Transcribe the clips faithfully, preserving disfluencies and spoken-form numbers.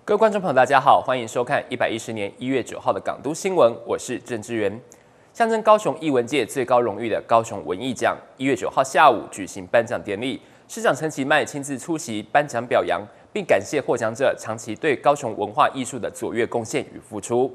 各位观众朋友，大家好，欢迎收看一百一十年一月九号的港都新闻，我是郑志源。象征高雄艺文界最高荣誉的高雄文艺奖，一月九号下午举行颁奖典礼，市长陈其迈亲自出席颁奖表扬，并感谢获奖者长期对高雄文化艺术的卓越贡献与付出。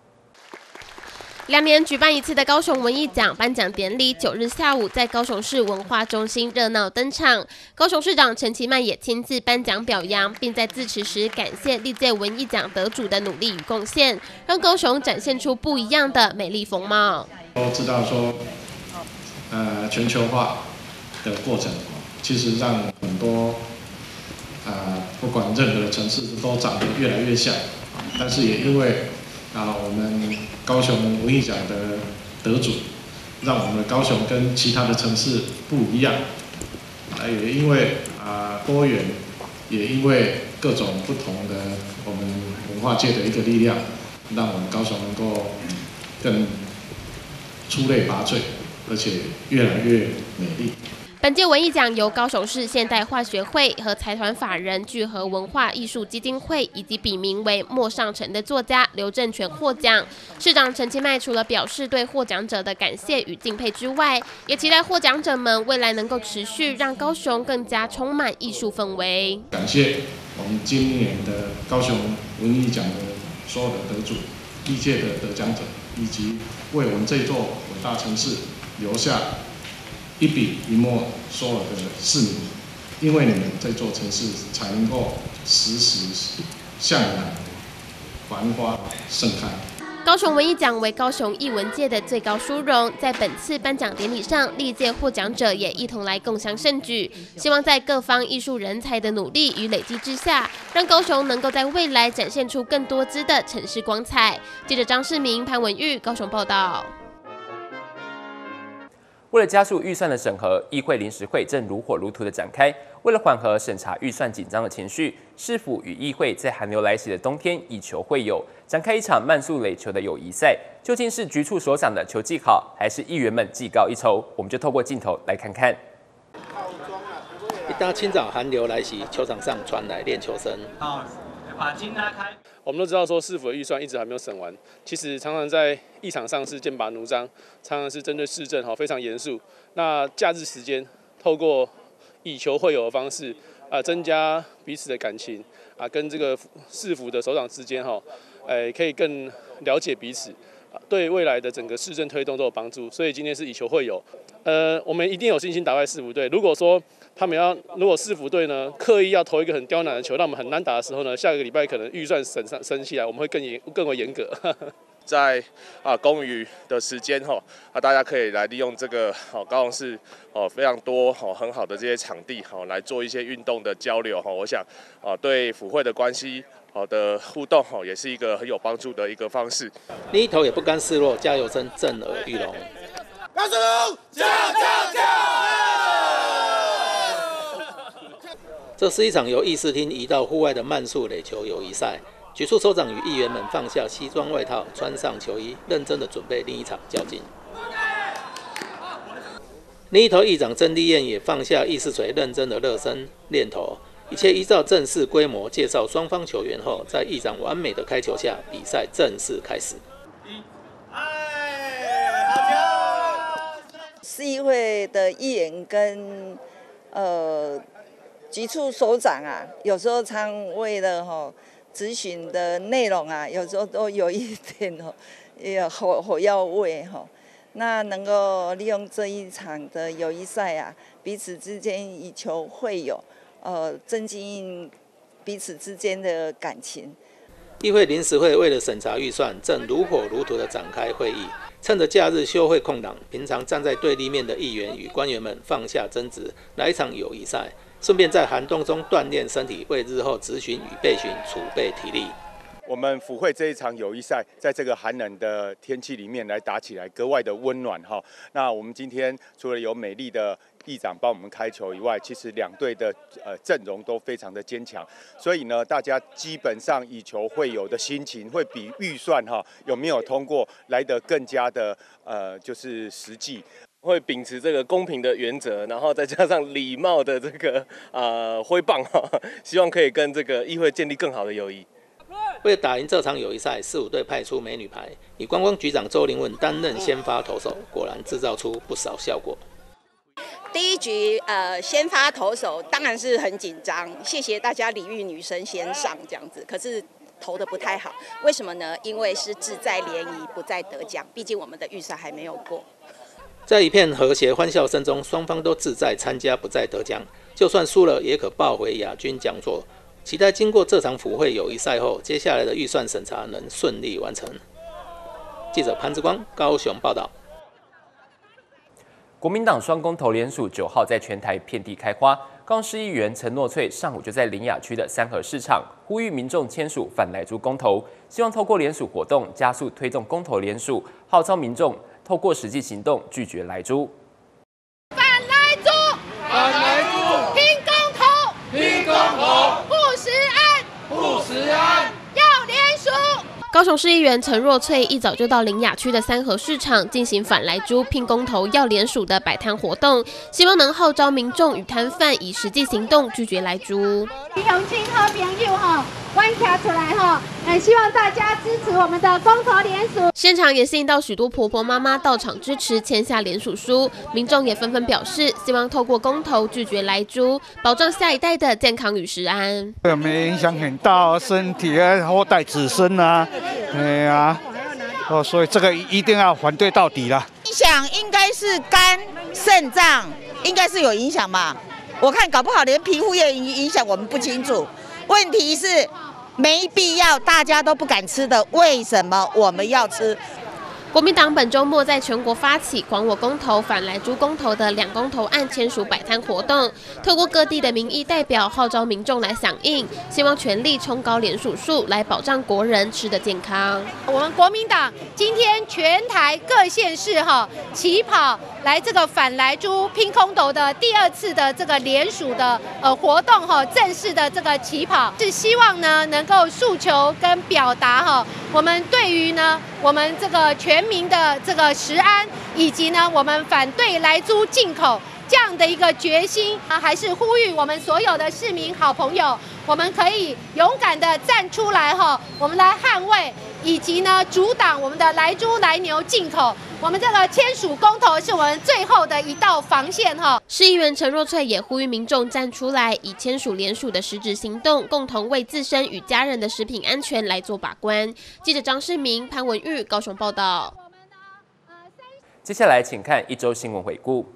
两年举办一次的高雄文艺奖颁奖典礼，九日下午在高雄市文化中心热闹登场。高雄市长陈其迈也亲自颁奖表扬，并在致辞时感谢历届文艺奖得主的努力与贡献，让高雄展现出不一样的美丽风貌。 都知道说，呃，全球化的过程，其实让很多，呃，不管任何的城市都长得越来越像，但是也因为啊，我们高雄文艺奖的得主，让我们的高雄跟其他的城市不一样，啊，也因为啊多元，也因为各种不同的我们文化界的一个力量，让我们高雄能够更出类拔萃，而且越来越美丽。 本届文艺奖由高雄市现代化学会和财团法人聚合文化艺术基金会以及笔名为陌上城的作家刘正全获奖。市长陈其迈除了表示对获奖者的感谢与敬佩之外，也期待获奖者们未来能够持续让高雄更加充满艺术氛围。 感谢我们今年的高雄文艺奖的所有的得主、历届的得奖者，以及为我们这座伟大城市留下一笔一墨所有的市民，因为你们这座城市才能够时时向阳、繁花盛开。 高雄文艺奖为高雄艺文界的最高殊荣，在本次颁奖典礼上，历届获奖者也一同来共襄盛举，希望在各方艺术人才的努力与累积之下，让高雄能够在未来展现出更多姿的城市光彩。记者张世明、潘文玉高雄报道。 为了加速预算的审核，议会临时会正如火如荼的展开。为了缓和审查预算紧张的情绪，市府与议会在寒流来袭的冬天以球会友，展开一场慢速垒球的友谊赛。究竟是局处首长的球技好，还是议员们技高一筹？我们就透过镜头来看看。 一大清早寒流来袭，球场上传来练球声。 好，把筋拉开。 我们都知道说市府的预算一直还没有审完，其实常常在议场上是剑拔弩张，常常是针对市政哈非常严肃。那假日时间透过以球会友的方式啊，增加彼此的感情啊，跟这个市府的首长之间哈，哎可以更了解彼此，对未来的整个市政推动都有帮助。所以今天是以球会友，呃，我们一定有信心打败市府队。如果说他们要，如果市府队呢刻意要投一个很刁难的球，让我们很难打的时候呢，下个礼拜可能预算审上升起来，我们会更严更为严格。 在啊公余的时间哈，啊大家可以来利用这个哦高雄市哦非常多哦很好的这些场地好来做一些运动的交流哈，我想啊对府会的关系好的互动哈也是一个很有帮助的一个方式。 另一头也不甘示弱，加油声震耳欲聋。 高雄龙，跳跳跳！ 这是一场由议事厅移到户外的慢速垒球友谊赛。局处首长与议员们放下西装外套，穿上球衣，认真的准备另一场较劲。另一头议长曾丽燕也放下议事锤，认真的热身练投。一切依照正式规模介绍双方球员后，在议长完美的开球下，比赛正式开始。 市议会的议员跟呃局处首长啊，有时候常为了哈。咨询的内容啊，有时候都有一点哦，也火火药味哈。那能够利用这一场的友谊赛啊，彼此之间以球会友，呃，增进彼此之间的感情。 议会临时会为了审查预算，正如火如荼的展开会议。趁着假日休会空档，平常站在对立面的议员与官员们放下争执，来一场友谊赛。顺便在寒冬中锻炼身体，为日后质询与备询储备体力。 我们府会这一场友谊赛，在这个寒冷的天气里面来打起来，格外的温暖哈。那我们今天除了有美丽的议长帮我们开球以外，其实两队的呃阵容都非常的坚强，所以呢，大家基本上以球会友的心情，会比预算哈有没有通过来得更加的呃就是实际。 会秉持这个公平的原则，然后再加上礼貌的这个呃挥棒哈，希望可以跟这个议会建立更好的友谊。 为了打赢这场友谊赛，四五队派出美女排，以观光局长周凌文担任先发投手，果然制造出不少效果。 第一局呃先发投手当然是很紧张，谢谢大家礼遇女神先上这样子，可是投的不太好，为什么呢？因为是志在联谊，不在得奖，毕竟我们的预赛还没有过。 在一片和谐欢笑声中，双方都志在参加，不在得奖，就算输了也可抱回亚军讲座。期待经过这场府会友谊赛后，接下来的预算审查能顺利完成。记者潘之光高雄报道。 国民党双公投联署九号在全台遍地开花，高雄市议员陈诺翠上午就在苓雅区的三和市场呼吁民众签署反莱猪公投，希望透过联署活动加速推动公投联署，号召民众透过实际行动拒绝莱猪。 反莱猪，反莱猪，拼公投，拼公投，不食安，不食安，要联署。 高雄市议员陈若翠一早就到苓雅区的三和市场进行反莱猪拼公投要联署的摆摊活动，希望能号召民众与摊贩以实际行动拒绝莱猪。 乡亲好朋友哈，欢迎跳出来哈，很希望大家支持我们的公投联署。 现场也吸引到许多婆婆妈妈到场支持，签下联署书。民众也纷纷表示，希望透过公投拒绝莱猪，保障下一代的健康与食安。 对我们影响很大，身体啊，后代子孙啊，哎呀，哦，所以这个一定要反对到底了。 影响应该是肝、肾脏，应该是有影响吧？我看搞不好连皮肤也影响，我们不清楚。问题是没必要，大家都不敢吃的，为什么我们要吃？ 国民党本周末在全国发起“还我公投”反莱猪公投的两公投案签署摆摊活动，透过各地的民意代表号召民众来响应，希望全力冲高联署数，来保障国人吃的健康。 我们国民党今天全台各县市哈起跑来这个反莱猪拼公投的第二次的这个联署的呃活动哈，正式的这个起跑，是希望呢能够诉求跟表达哈，我们对于呢我们这个全民的这个食安，以及呢我们反对莱猪进口这样的一个决心啊，还是呼吁我们所有的市民好朋友，我们可以勇敢的站出来哈，我们来捍卫以及呢阻挡我们的莱猪莱牛进口。我们这个签署公投是我们最后的一道防线哈。 市议员陈若翠也呼吁民众站出来，以签署联署的实质行动，共同为自身与家人的食品安全来做把关。记者张世明、潘文玉高雄报道。 接下来请看一周新闻回顾。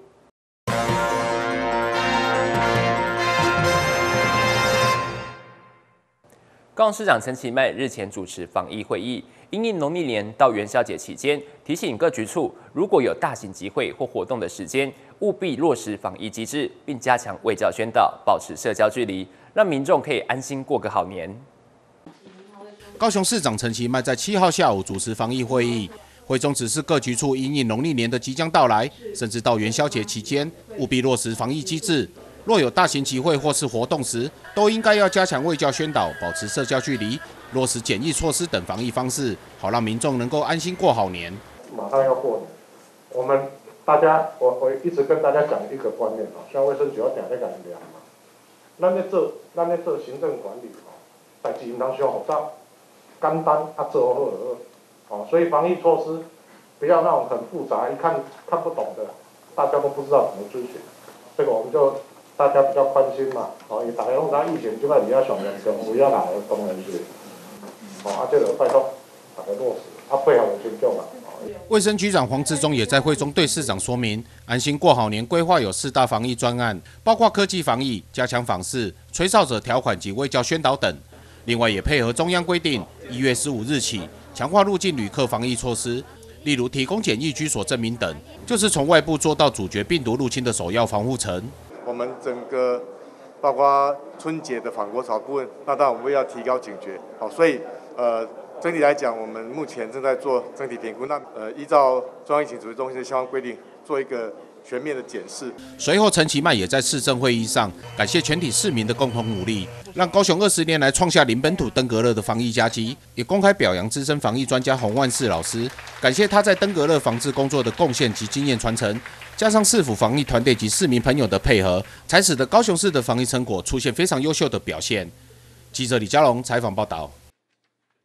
高雄市长陈其迈日前主持防疫会议，因应农历年到元宵节期间，提醒各局处如果有大型集会或活动的时间，务必落实防疫机制，并加强卫教宣导，保持社交距离，让民众可以安心过个好年。 高雄市长陈其迈在七号下午主持防疫会议，会中指示各局处因应农历年的即将到来，甚至到元宵节期间，务必落实防疫机制。若有大型集会或是活动时，都应该要加强卫教宣导，保持社交距离，落实检疫措施等防疫方式，好让民众能够安心过好年。 马上要过年，我们大家，我我一直跟大家讲一个观念啊，像卫生局要定在甲量嘛，咱咧做，咱咧做行政管理哦，代志唔通伤复杂，简单啊做好就好，哦，所以防疫措施不要那种很复杂，一看看不懂的，大家都不知道怎么遵循，这个我们就。大家比较宽心嘛，哦，伊大家拢知疫情即摆比较上严重，有影来的当然是，哦，啊，这个拜托大家落实，啊，配合群众嘛。 卫生局长黄志忠也在会中对市长说明，安心过好年规划有四大防疫专案，包括科技防疫、加强访视、吹哨者条款及卫教宣导等。另外也配合中央规定，一月十五日起强化入境旅客防疫措施，例如提供检疫居所证明等，就是从外部做到阻绝病毒入侵的首要防护层。 我们整个包括春节的访国潮部分，那当然我们要提高警觉，好，所以呃整体来讲，我们目前正在做整体评估，那呃依照中央疫情指挥中心的相关规定，做一个全面的检视。 随后，陈其迈也在市政会议上感谢全体市民的共同努力，让高雄二十年来创下零本土登革热的防疫佳绩，也公开表扬资深防疫专家洪万世老师，感谢他在登革热防治工作的贡献及经验传承。加上市府防疫团队及市民朋友的配合，才使得高雄市的防疫成果出现非常优秀的表现。记者李佳龙采访报道。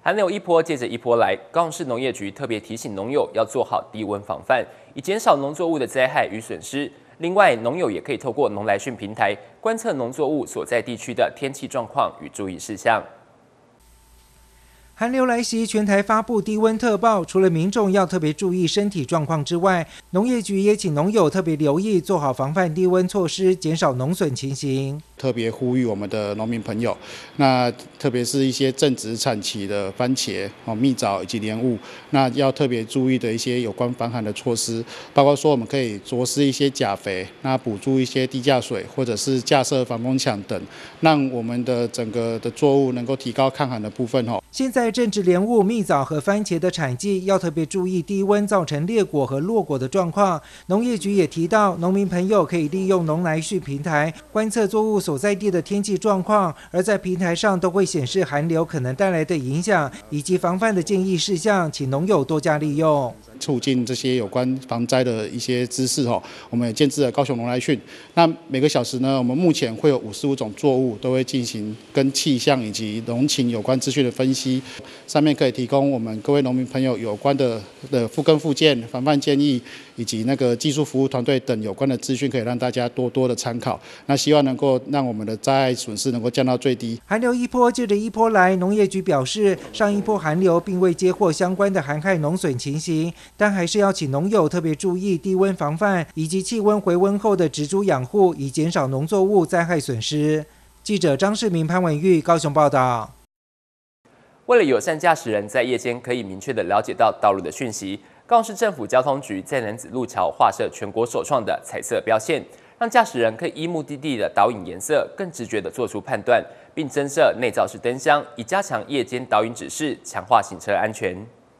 寒流一波接着一波来，高雄市农业局特别提醒农友要做好低温防范，以减少农作物的灾害与损失。另外，农友也可以透过农来讯平台观测农作物所在地区的天气状况与注意事项。 寒流来袭，全台发布低温特报。除了民众要特别注意身体状况之外，农业局也请农友特别留意，做好防范低温措施，减少农损情形。 特别呼吁我们的农民朋友，那特别是一些正值产期的番茄、哦蜜枣以及莲雾，那要特别注意的一些有关防寒的措施，包括说我们可以着施一些钾肥，那补助一些地下水，或者是架设防风墙等，让我们的整个的作物能够提高抗寒的部分哦。 现在正值莲雾、蜜枣和番茄的产季，要特别注意低温造成裂果和落果的状况。农业局也提到，农民朋友可以利用农来讯平台观测作物所在地的天气状况，而在平台上都会显示寒流可能带来的影响以及防范的建议事项，请农友多加利用。 促进这些有关防灾的一些知识哦，我们也建置了高雄农来讯。那每个小时呢，我们目前会有五十五种作物都会进行跟气象以及农情有关资讯的分析，上面可以提供我们各位农民朋友有关的的复耕复健、防范建议以及那个技术服务团队等有关的资讯，可以让大家多多的参考。那希望能够让我们的灾害损失能够降到最低。 寒流一波接着一波来，农业局表示，上一波寒流并未接获相关的寒害农损情形。但还是要请农友特别注意低温防范，以及气温回温后的植株养护，以减少农作物灾害损失。记者张世明、潘文玉高雄报道。 为了友善驾驶人在夜间可以明确地了解到道路的讯息，高雄市政府交通局在楠梓路桥画设全国首创的彩色标线，让驾驶人可以依目的地的导引颜色，更直觉地做出判断，并增设内罩式灯箱，以加强夜间导引指示，强化行车安全。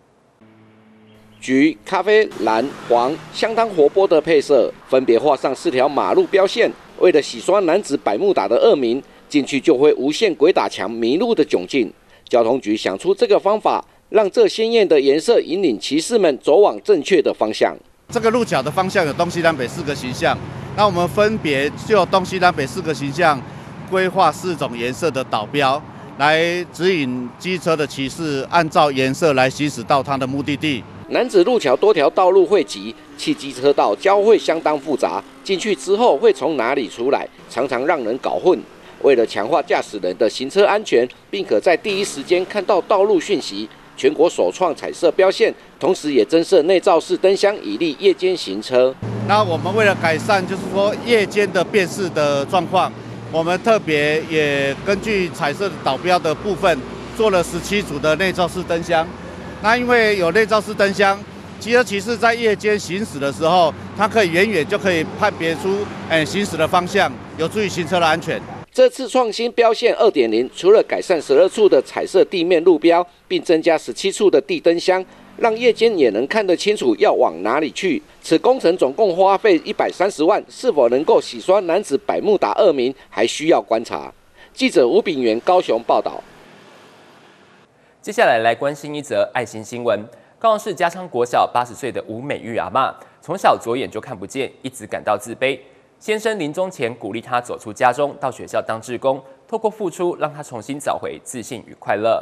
橘、咖啡、蓝、黄，相当活泼的配色，分别画上四条马路标线。为了洗刷楠梓百慕达的恶名，进去就会无限鬼打墙迷路的窘境。交通局想出这个方法，让这鲜艳的颜色引领骑士们走往正确的方向。 这个路角的方向有东西南北四个形象，那我们分别就东西南北四个形象规划四种颜色的导标，来指引机车的骑士按照颜色来行驶到他的目的地。 楠梓路桥多条道路汇集，汽机车道交汇相当复杂，进去之后会从哪里出来，常常让人搞混。为了强化驾驶人的行车安全，并可在第一时间看到道路讯息，全国首创彩色标线，同时也增设内罩式灯箱，以利夜间行车。 那我们为了改善，就是说夜间的辨识的状况，我们特别也根据彩色导标的部分，做了十七组的内罩式灯箱。那因为有内罩式灯箱，机车骑士在夜间行驶的时候，他可以远远就可以判别出哎行驶的方向，有助于行车的安全。 这次创新标线 二点零， 除了改善十二处的彩色地面路标，并增加十七处的地灯箱，让夜间也能看得清楚要往哪里去。此工程总共花费一百三十万，是否能够洗刷楠梓百慕达恶名，还需要观察。记者吴炳元高雄报道。 接下来来关心一则爱心新闻。高雄市嘉昌国小八十岁的吴美玉阿嬷，从小左眼就看不见，一直感到自卑。先生临终前鼓励她走出家中，到学校当志工，透过付出，让她重新找回自信与快乐。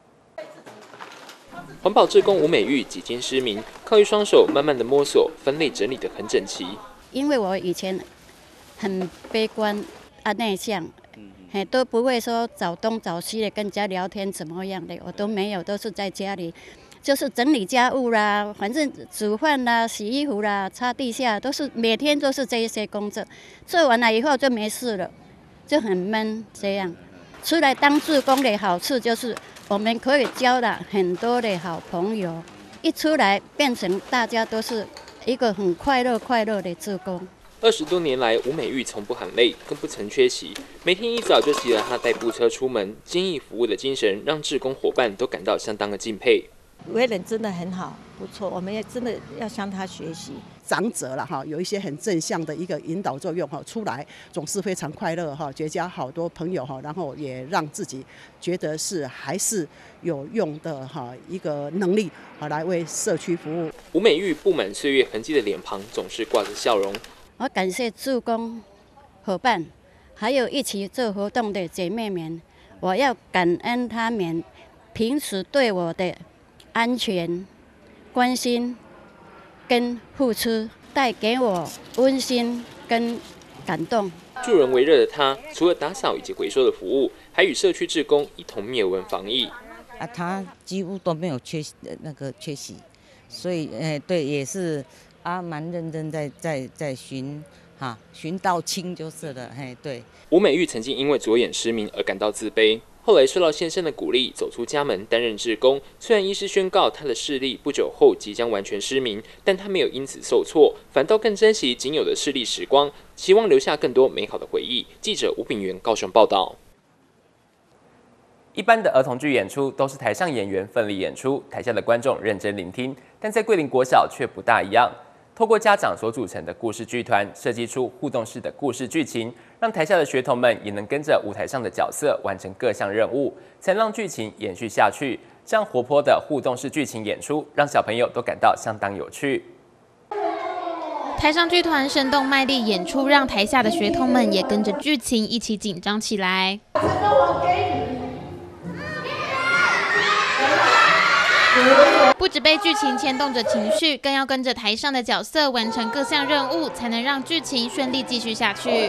环保志工吴美玉几经失明，靠一双手慢慢的摸索、分类整理得很整齐。 因为我以前很悲观啊内向。嘿，都不会说找东找西的跟人家聊天怎么样的，我都没有，都是在家里，就是整理家务啦，反正煮饭啦、洗衣服啦、擦地下，都是每天都是这一些工作，做完了以后就没事了，就很闷这样。出来当志工的好处就是，我们可以交了很多的好朋友，一出来变成大家都是一个很快乐快乐的志工。 二十多年来，吴美玉从不喊累，更不曾缺席。每天一早就骑着她代步车出门，坚毅服务的精神让志工伙伴都感到相当的敬佩。 为人真的很好，不错，我们也真的要向他学习。 长者了哈，有一些很正向的一个引导作用哈，出来总是非常快乐哈，结交好多朋友哈，然后也让自己觉得是还是有用的哈一个能力啊，来为社区服务。 吴美玉布满岁月痕迹的脸庞总是挂着笑容。 我感谢志工伙伴，还有一起做活动的姐妹们，我要感恩他们平时对我的安全、关心跟付出，带给我温馨跟感动。 助人为乐的他，除了打扫以及回收的服务，还与社区志工一同灭蚊防疫。 啊，他几乎都没有缺那个缺席，所以，哎，对，也是啊，蛮认真在在在寻哈寻到亲就是了，嘿，对。 吴美玉曾经因为左眼失明而感到自卑，后来受到先生的鼓励，走出家门担任志工。虽然医师宣告他的视力不久后即将完全失明，但他没有因此受挫，反倒更珍惜仅有的视力时光，希望留下更多美好的回忆。记者吴炳元高雄报道。一般的儿童剧演出都是台上演员奋力演出，台下的观众认真聆听，但在桂林国小却不大一样。透过家长所组成的故事剧团，设计出互动式的故事剧情，让台下的学童们也能跟着舞台上的角色完成各项任务，才能让剧情延续下去。这样活泼的互动式剧情演出，让小朋友都感到相当有趣。 台上剧团生动卖力演出，让台下的学童们也跟着剧情一起紧张起来。不只被剧情牵动着情绪，更要跟着台上的角色完成各项任务，才能让剧情顺利继续下去。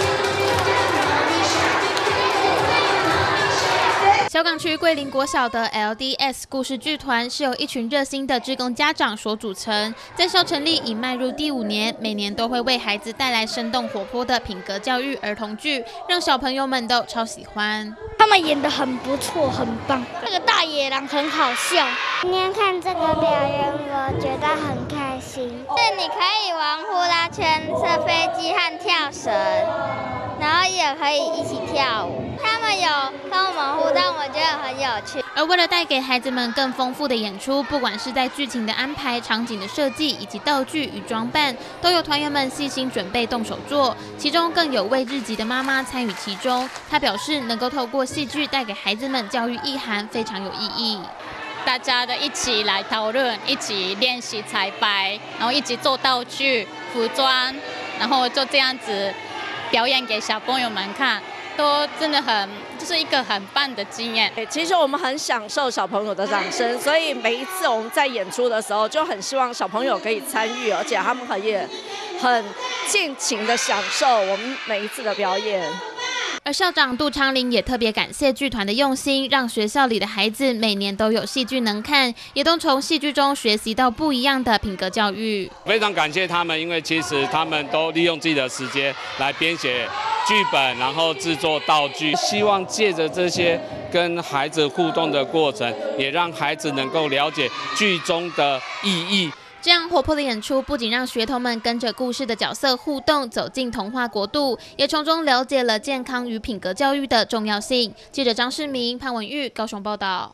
小港区桂林国小的 L D S 故事剧团是由一群热心的志工家长所组成，在校成立已迈入第五年，每年都会为孩子带来生动活泼的品格教育儿童剧，让小朋友们都超喜欢。 他们演得很不错，很棒。这个大野狼很好笑。 今天看这个表演，我觉得很开心。 是你可以玩呼啦圈、射飞机和跳绳，然后也可以一起跳舞。他们有跟我们互动，我觉得很有趣。 而为了带给孩子们更丰富的演出，不管是在剧情的安排、场景的设计以及道具与装扮，都有团员们细心准备动手做。其中更有位日籍的妈妈参与其中，她表示能够透过戏剧带给孩子们教育意涵，非常有意义。 大家的一起来讨论，一起练习彩排，然后一起做道具、服装，然后就这样子表演给小朋友们看，都真的很就是一个很棒的经验。 其实我们很享受小朋友的掌声，所以每一次我们在演出的时候，就很希望小朋友可以参与，而且他们很也很尽情的享受我们每一次的表演。 而校长杜昌林也特别感谢剧团的用心，让学校里的孩子每年都有戏剧能看，也都从戏剧中学习到不一样的品格教育。 非常感谢他们，因为其实他们都利用自己的时间来编写剧本，然后制作道具，希望借着这些跟孩子互动的过程，也让孩子能够了解剧中的意义。 这样活泼的演出，不仅让学童们跟着故事的角色互动，走进童话国度，也从中了解了健康与品格教育的重要性。记者张世明、潘文玉高雄报道。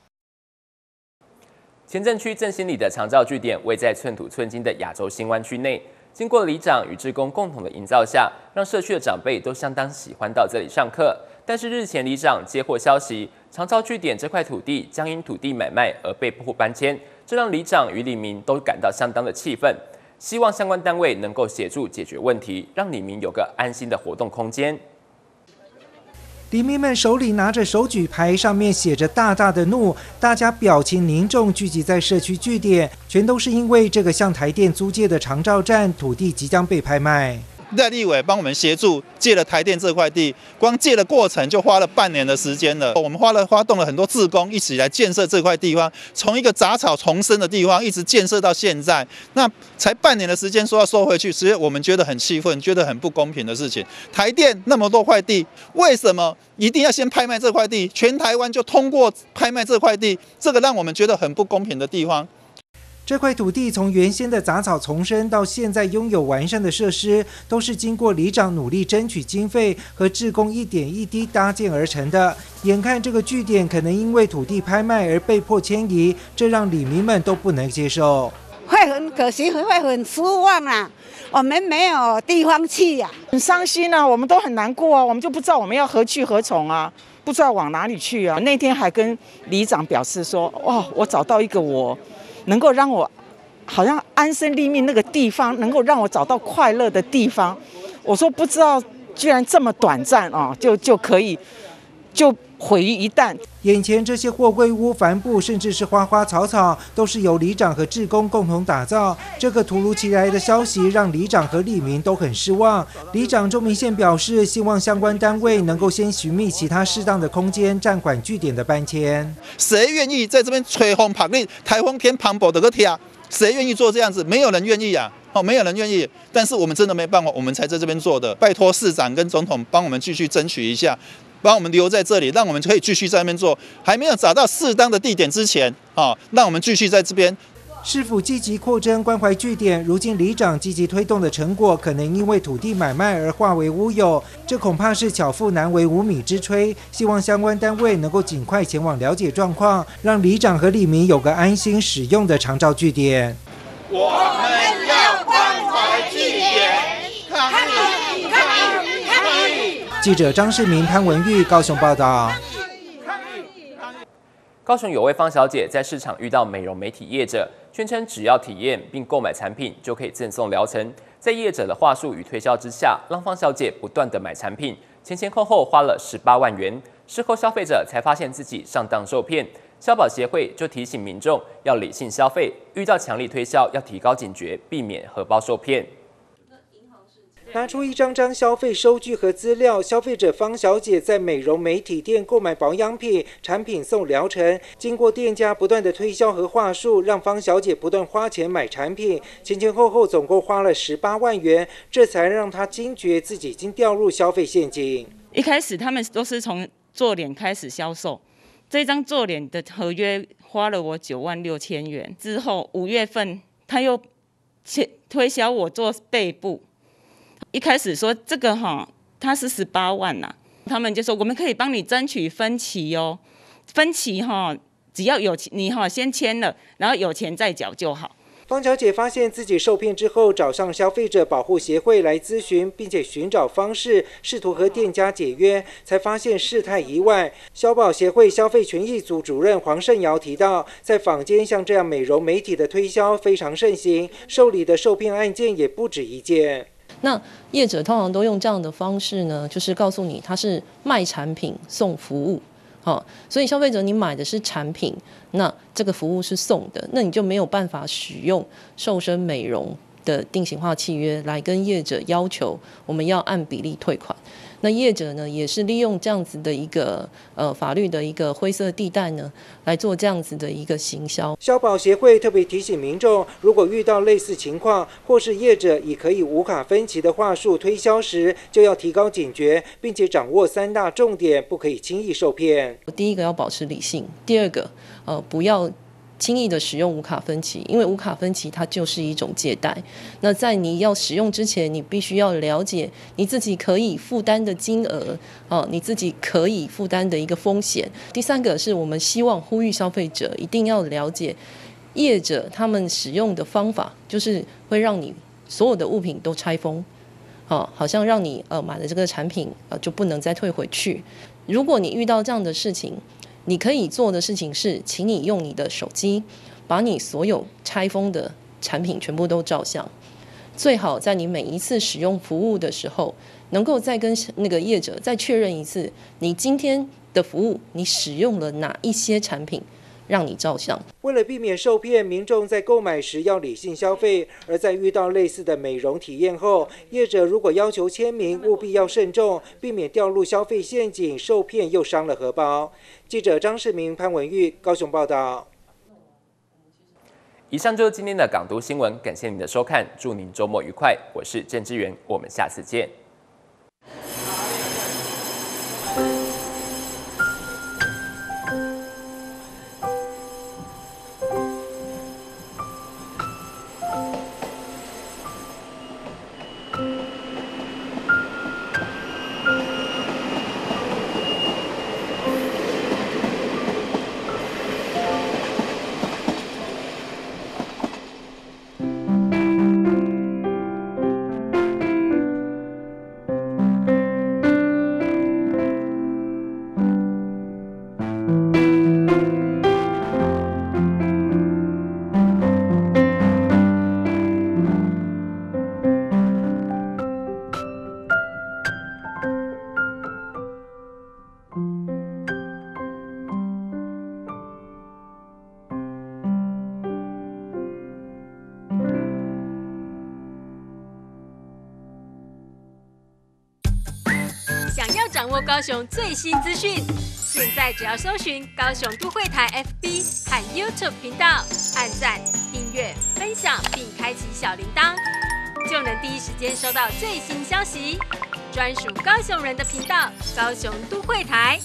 前镇区正兴里的长照据点位在寸土寸金的亚洲新湾区内，经过里长与志工共同的营造下，让社区的长辈都相当喜欢到这里上课。但是日前里长接获消息，长照据点这块土地将因土地买卖而被迫搬迁，这让里长与里民都感到相当的气愤，希望相关单位能够协助解决问题，让里民有个安心的活动空间。 里民们手里拿着手举牌，上面写着大大的怒，大家表情凝重，聚集在社区据点，全都是因为这个向台电租借的长照站土地即将被拍卖。 赖立委帮我们协助借了台电这块地，光借的过程就花了半年的时间了。我们花了发动了很多志工一起来建设这块地方，从一个杂草丛生的地方一直建设到现在，那才半年的时间说要收回去，所以我们觉得很气愤，觉得很不公平的事情。台电那么多块地，为什么一定要先拍卖这块地？全台湾就通过拍卖这块地，这个让我们觉得很不公平的地方。 这块土地从原先的杂草丛生到现在拥有完善的设施，都是经过里长努力争取经费和志工一点一滴搭建而成的。眼看这个据点可能因为土地拍卖而被迫迁移，这让里民们都不能接受。 会很可惜，会很失望啊！我们没有地方去呀、啊， 很伤心啊，我们都很难过啊，我们就不知道我们要何去何从啊，不知道往哪里去啊。那天还跟里长表示说，哦，我找到一个我。能够让我好像安身立命那个地方，能够让我找到快乐的地方。我说不知道，居然这么短暂啊，就就可以就毁于一旦。 眼前这些货柜屋、帆布，甚至是花花草草，都是由里长和志工共同打造。这个突如其来的消息让里长和里民都很失望。里长周明宪表示，希望相关单位能够先寻觅其他适当的空间，暂缓据点的搬迁。 谁愿意在这边吹风拍日、台风天磅礴的个天？谁愿意做这样子？没有人愿意啊！哦，没有人愿意。但是我们真的没办法，我们才在这边做的。拜托市长跟总统帮我们继续争取一下。把我们留在这里，让我们可以继续在那边做。还没有找到适当的地点之前，啊，让我们继续在这边。 市府积极扩增关怀据点，如今里长积极推动的成果，可能因为土地买卖而化为乌有，这恐怕是巧妇难为无米之炊。希望相关单位能够尽快前往了解状况，让里长和里民有个安心使用的长照据点。 我们要关怀据点，抗议！抗议！抗议！ 记者张世明、潘文玉高雄报道。 高雄有位方小姐在市场遇到美容美体业者，宣称只要体验并购买产品就可以赠送疗程。在业者的话术与推销之下，让方小姐不断的买产品，前前后后花了十八万元。事后消费者才发现自己上当受骗，消保协会就提醒民众要理性消费，遇到强力推销要提高警觉，避免荷包受骗。 拿出一张张消费收据和资料，消费者方小姐在美容美体店购买保养品，产品送疗程。经过店家不断的推销和话术，让方小姐不断花钱买产品，前前后后总共花了十八万元，这才让她惊觉自己已经掉入消费陷阱。 一开始他们都是从做脸开始销售，这张做脸的合约花了我九万六千元。之后五月份他又推销我做背部。一开始说这个哈，它是十八万呐、啊，他们就说我们可以帮你争取分期哦，分期哈，只要有你哈先签了，然后有钱再缴就好。 方小姐发现自己受骗之后，找上消费者保护协会来咨询，并且寻找方式，试图和店家解约，才发现事态已晚。消保协会消费权益组主任黄胜尧提到，在坊间像这样美容美体的推销非常盛行，受理的受骗案件也不止一件。 那业者通常都用这样的方式呢，就是告诉你他是卖产品送服务，好，所以消费者你买的是产品，那这个服务是送的，那你就没有办法使用瘦身美容的定型化契约来跟业者要求我们要按比例退款。那业者呢，也是利用这样子的一个呃法律的一个灰色地带呢，来做这样子的一个行销。 消保协会特别提醒民众，如果遇到类似情况，或是业者以可以无卡分期的话术推销时，就要提高警觉，并且掌握三大重点，不可以轻易受骗。 第一个要保持理性，第二个呃不要轻易的使用无卡分期，因为无卡分期它就是一种借贷。那在你要使用之前，你必须要了解你自己可以负担的金额，哦，你自己可以负担的一个风险。第三个是我们希望呼吁消费者一定要了解，业者他们使用的方法就是会让你所有的物品都拆封，哦，好像让你呃买了这个产品呃就不能再退回去。如果你遇到这样的事情，你可以做的事情是，请你用你的手机，把你所有拆封的产品全部都照相。最好在你每一次使用服务的时候，能够再跟那个业者再确认一次，你今天的服务你使用了哪一些产品，让你照相。 为了避免受骗，民众在购买时要理性消费，而在遇到类似的美容体验后，业者如果要求签名，务必要慎重，避免掉入消费陷阱，受骗又伤了荷包。记者张世明、潘文玉高雄报道。 以上就是今天的港都新闻，感谢您的收看，祝您周末愉快。我是郑志源，我们下次见。 掌握高雄最新资讯。现在只要搜寻高雄都会台 F B 和 YouTube 频道，按赞、订阅、分享，并开启小铃铛，就能第一时间收到最新消息。专属高雄人的频道，高雄都会台。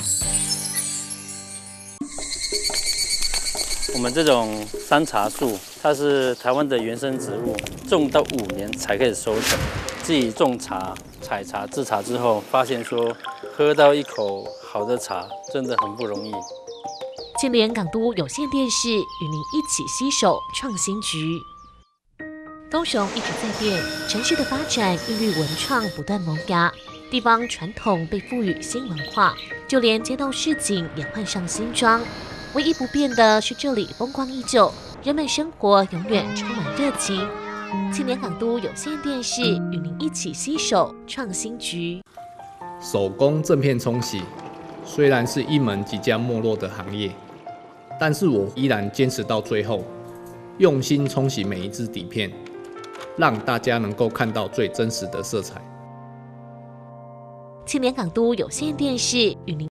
我们这种山茶树，它是台湾的原生植物，种到五年才可以收成。自己种茶、采茶、制茶之后，发现说喝到一口好的茶真的很不容易。 青联港都有线电视与您一起携手创新局。高雄一直在变，城市的发展韵律文创不断萌芽，地方传统被赋予新文化，就连街道市井也换上新装。唯一不变的是这里风光依旧，人们生活永远充满热情。青年港都有线电视与您一起携手创新局。 手工正片冲洗虽然是一门即将没落的行业，但是我依然坚持到最后，用心冲洗每一支底片，让大家能够看到最真实的色彩。 青年港都有线电视与您